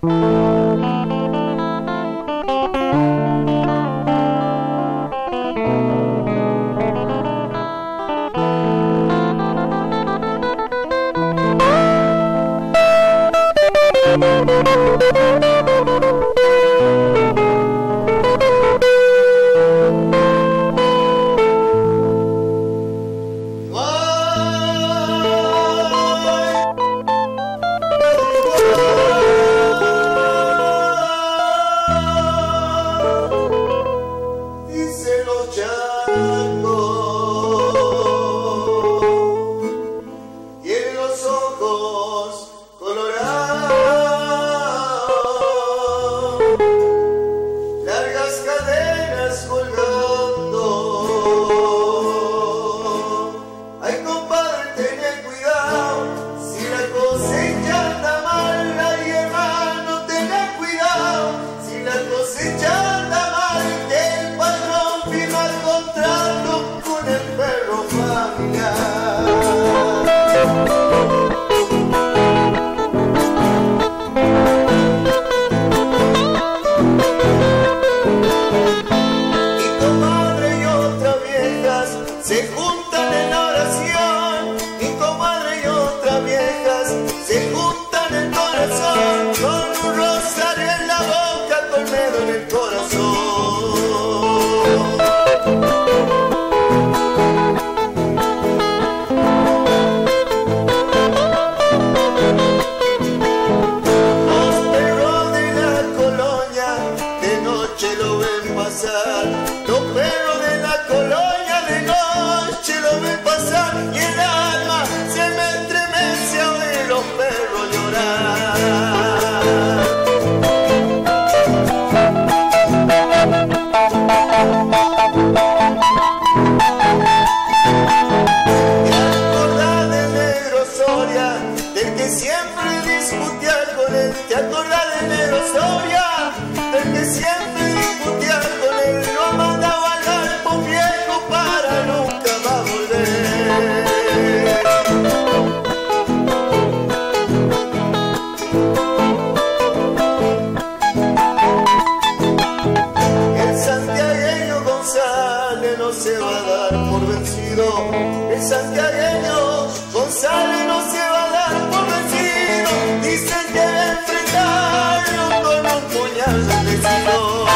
El santiagueño González no se va a dar por vencido. Dicen que enfrentarlo con un puñal de vecino.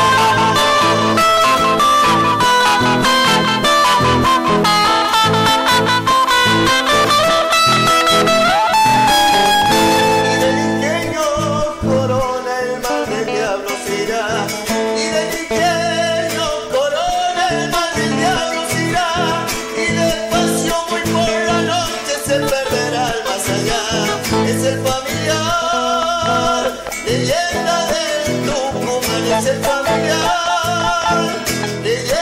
Y del ingenio corona el mal del diablo se irá. Y del ingenio corona el mal del diablo se irá. Y despacio muy por la noche se perderá el más allá. Es el familiar, leyenda del Tucumán. Es el familiar, leyenda